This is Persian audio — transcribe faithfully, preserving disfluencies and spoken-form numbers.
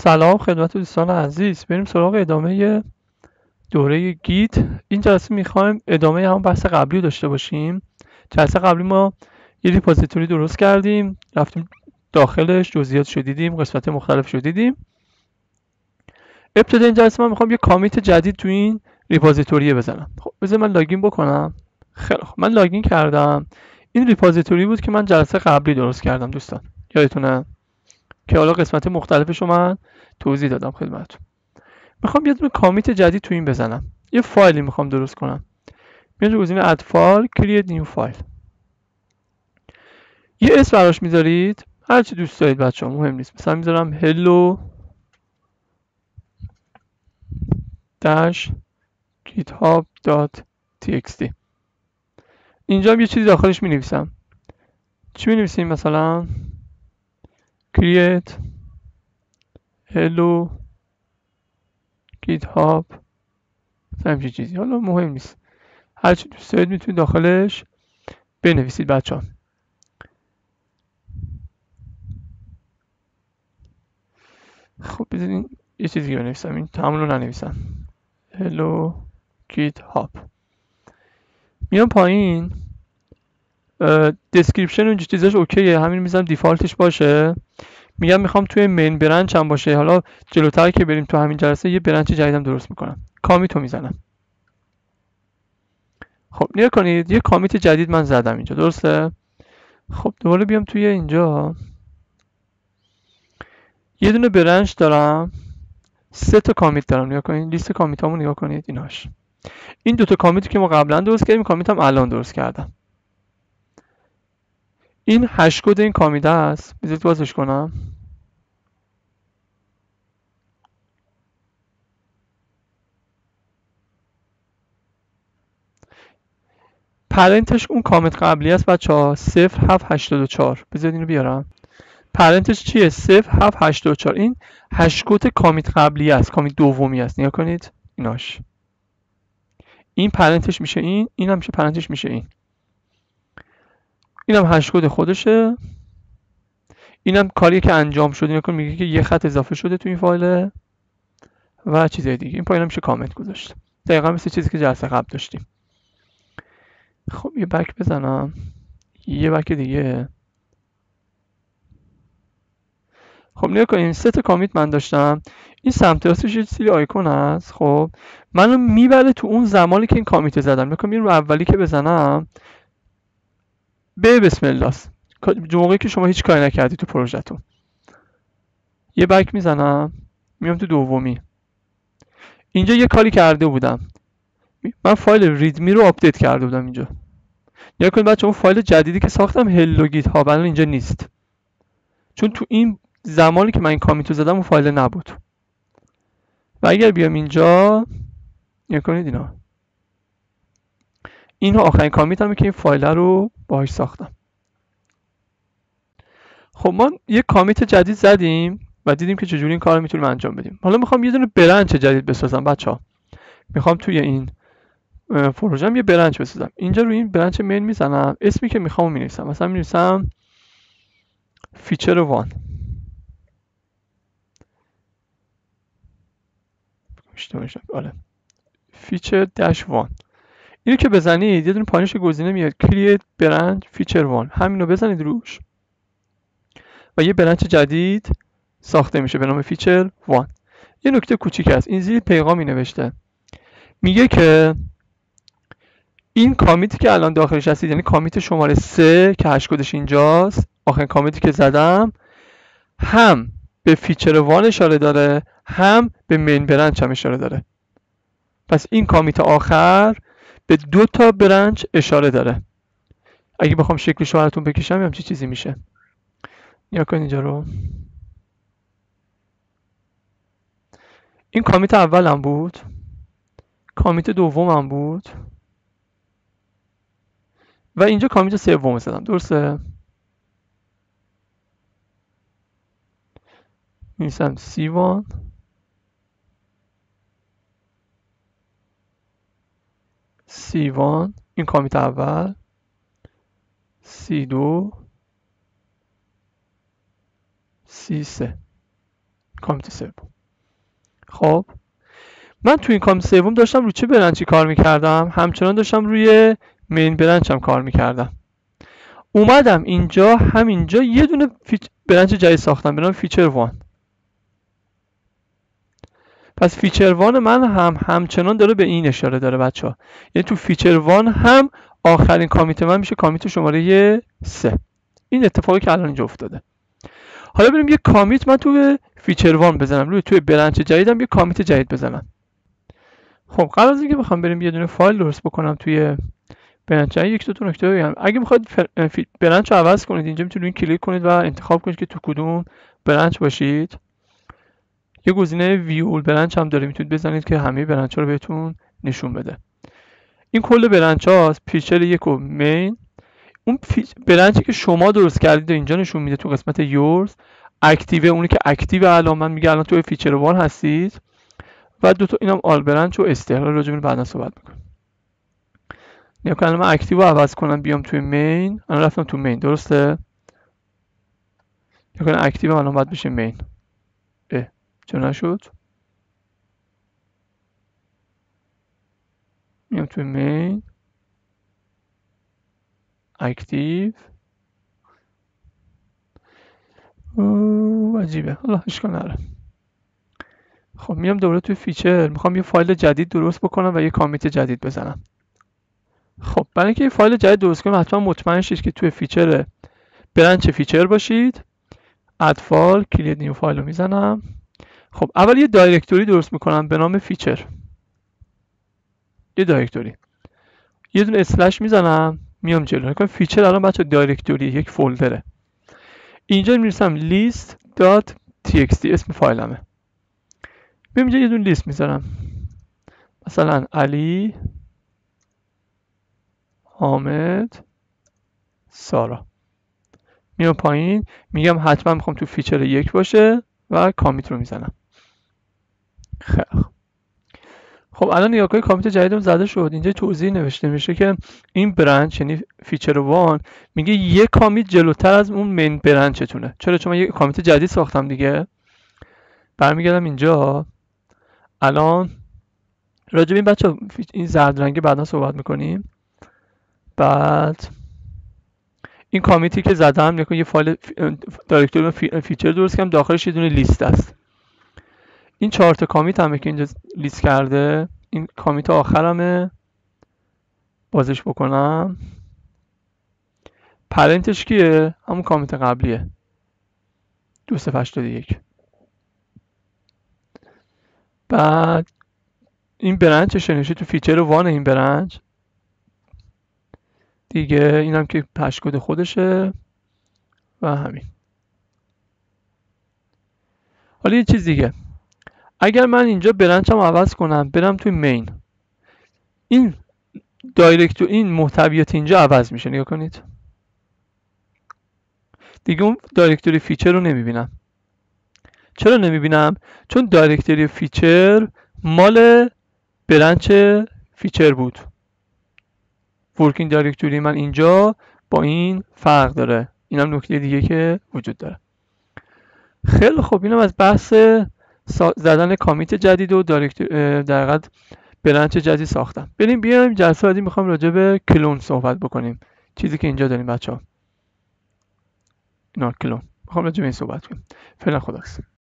سلام خدمت دوستان عزیز. بریم سراغ ادامه دوره گیت. این جلسه میخوایم ادامه همون بحث قبلی رو داشته باشیم. جلسه قبلی ما یه ریپوزیتوری درست کردیم، رفتیم داخلش جزئیاتش رو دیدیم، قسمت مختلفش رو دیدیم. ابتدا این جلسه من میخوام یه کامیت جدید تو این ریپوزیتوری بزنم. خب بذار من لاگین بکنم. خیلی خب من لاگین کردم. این ریپوزیتوری بود که من جلسه قبلی درست کردم دوستان، یادتونه که حالا قسمت مختلفش رو من توضیح دادم خدمتتون. میخوام یه دونه کامیت جدید تو این بزنم. یه فایلی میخوام درست کنم. میاد رو گزینه اد فایل، کرییت نیو فایل. یه اسم براش میذارید، هر چی دوست دارید بچه‌ها، مهم نیست. مثلا میذارم hello dash github.txt. اینجا هم یه چیزی داخلش مینویسم. چی مینویسیم؟ مثلا create hello github، همچین چیزی. حالا مهم نیست، هر چی دوست دارید میتونید داخلش بنویسید بچه‌ها. خب بذارین یه چیزی دیگه بنویسم، این تمام رو ننویسم. hello github. میام پایین، دسکریپشن اون چیزاش اوکیه، همین میذارم دیفالتش باشه. میگم میخوام توی مین برنچ هم باشه. حالا جلوتر که بریم تو همین جلسه یه برنچ جدیدم درست میکنم. کامیتو میزنم. خب نگاه کنید، یه کامیت جدید من زدم اینجا، درسته؟ خب دوباره بیام توی اینجا، یه دونه برنچ دارم، سه تا کامیت دارم. نگاه کنید لیست کامیتامو نگاه کنید، ایناش. این دوتا کامیتی که ما قبلا درست کردیم، کامیت هم الان درست کردم. این هش کد این کامیت است. بذارید بازش کنم. پرنتش اون کامیت قبلی است بچه‌ها، صفر هفت هشتاد و چهار. بذارید اینو بیارم. پرنتش چیه؟ صفر هفت هشتاد و چهار. این هش کد کامیت قبلی است، کامیت دومی است. نگاه کنید ایناش. این پرنتش میشه این، اینم میشه پرنتش میشه این. اینم هش کد خودشه. اینم کاریه که انجام شده. نگاه کن، میگه که یه خط اضافه شده تو این فایل و چیزای دیگه. این پایینم میشه کامنت گذاشت. دقیقاً مثل چیزی که جلسه قبل داشتیم. خب یه بک بزنم، یه بک دیگه. خب نگاه کنید، سه تا کامیت من داشتم. این سمت راستش یه سری آیکون هست. خب منو میبره تو اون زمانی که این کامیت زدم. نگاه کنید رو اولی که بزنم، به بسم الله است، موقعی که شما هیچ کاری نکردی تو پروژهتون. یه بک میزنم، میام تو دومی. اینجا یه کاری کرده بودم، من فایل ریدمی رو آپدیت کرده بودم اینجا. نگاه کنید بچه‌ها، اون فایل جدیدی که ساختم هلو گیت هاب الان اینجا نیست، چون تو این زمانی که من این کامیت رو زدم اون فایل نبود. و اگر بیام اینجا، نگاه کنید اینا، این آخرین کامیت همه که این فایل رو باهاش ساختم. خب ما یه کامیت جدید زدیم و دیدیم که چجوری این کار رو میتونیم انجام بدیم. حالا میخوام یه دونه برنچ جدید بسازم بچه‌ها. میخوام توی این پروژه‌ام یه برنچ بسازم. اینجا روی این برنچ مین میزنم، اسمی که میخوام مینویسم. مثلا مینویسم فیچر وان. آره فیچر داش وان. اینو که بزنید یه دونه پایینش گزینه میاد کرییت برنچ فیچر وان. همینو بزنید روش و یه برنچ جدید ساخته میشه به نام فیچر وان. یه نکته کوچیک هست، این زیر پیغامی نوشته، میگه که این کامیتی که الان داخلش هستید، یعنی کامیت شماره سه که هش کدش اینجاست، آخرین کامیتی که زدم، هم به فیچر وان اشاره داره، هم به مین برنچ هم اشاره داره. پس این کامیت آخر به دو تا برنچ اشاره داره. اگه بخوام شکلش رو براتون بکشم همچین چیزی میشه. نیا کن اینجا رو. این کامیت اولم بود، کامیت دومم بود و اینجا کامیت سوم زدم، درسته؟ می‌نویسم سی وان سی وان، این کامیت اول، سی دو، سی سه. کامیت سوم. خب من تو این کامیت سوم داشتم رو چه برنچی کار میکردم؟ همچنان داشتم روی مین برنچم کار میکردم. اومدم اینجا همینجا یه دونه فیچ... برنچ جدید ساختم به نام فیچر وان. پس فیچر وان من هم همچنان داره به این اشاره داره بچه ها، یعنی تو فیچر وان هم آخرین کامیت من میشه کامیت شماره سه. این اتفاقی که الان اینجا افتاده. حالا بریم یه کامیت من تو فیچر وان بزنم، روی توی برنچ جدیدم یه کامیت جدید بزنم. خب قبل از اینکه بخوام بریم یه دونه فایل درست بکنم توی برنچ، یک دو تا نکته بگم. اگه میخواید برنچ رو عوض کنید اینجا میتونید کلیک کنید و انتخاب کنید که تو کدوم برنچ باشید. یه گزینه ویول برنچ هم داره، میتونید بزنید که همه برنچ ها رو بهتون نشون بده. این کل برنچ هاست، فیچر یک و مین. اون برنچی که شما درست کردید اینجا نشون میده تو قسمت یورز. اکتیو اونی که اکتیو الان من میگه الان تو فیچر وان هستید. و دو تا اینم آل برنچ و استقلال راجع به بعدا صحبت میکنم. نیا کنم من اکتیو رو عوض کنم بیام توی مین. الان رفتم تو مین، درسته؟ نیا کنم اکتیو الان باید بشه مین. اه چرا نشد؟ میام توی مین اکتیو. اوه عجیبه، حالا اشکال نداره. خب میام دوباره توی فیچر، میخوام یه فایل جدید درست بکنم و یه کامیت جدید بزنم. خب برای اینکه یه فایل جدید درست کنیم حتما مطمئن شید که توی فیچر برنچ فیچر باشید. اد فایل، کلید نیو فایل رو میزنم. خب اول یه دایرکتوری درست میکنم به نام فیچر. یه دایرکتوری، یه دونه اسلش میزنم، میام جلو. نکنم فیچر الان بچه دایرکتوری یک فولدره. اینجا میرسم لیست دات تی اکس تی اسم فایلمه. میام اینجا یه دونه لیست میذارم، مثلا علی، حامد، سارا. میام پایین میگم حتما میخوام تو فیچر یک باشه و کامیت رو میزنم. خیلی خب الان نگاه کنید کامیت جدیدم زده شد. اینجا توضیح نوشته میشه که این برنچ یعنی فیچر وان میگه یک کامیت جلوتر از اون مین برنچتونه. چرا؟ چون من یک کامیت جدید ساختم دیگه. برمیگردم اینجا. الان راجع به این بچه این زرد رنگی بعدا صحبت میکنیم. بعد این کامیتی که زدم نکن یه فایل دایرکتوری فیچر درست کردم، داخلش یه دونه لیست است. این چهار تا کامیت همه که اینجا لیست کرده. این کامیت آخرمه، بازش بکنم. پرنتش کیه؟ همون کامیت قبلیه، دو صفر هشتاد و یک. بعد این برنچ نوشته تو فیچر وان این برنچ دیگه. اینم که هش کد خودشه و همین. حالا یه چیز دیگه، اگر من اینجا برنچم عوض کنم برم توی مین، این دایرکتور این محتویات اینجا عوض میشه. نگاه کنید دیگه اون دایرکتوری فیچر رو نمیبینم. چرا نمیبینم؟ چون دایرکتوری فیچر مال برنچ فیچر بود. ورکینگ دایرکتوری من اینجا با این فرق داره. اینم نکته دیگه که وجود داره. خیلی خوب، اینم از بحث زدن کامیت جدید و دایرکتور در حقیقت برنچ جدید ساختم. بریم بیایم جلسه بعدی میخوام راجع به کلون صحبت بکنیم. چیزی که اینجا داریم بچه‌ها، اینا کلون. میخوام راجع به این صحبت کنیم. فعلا خداحافظ.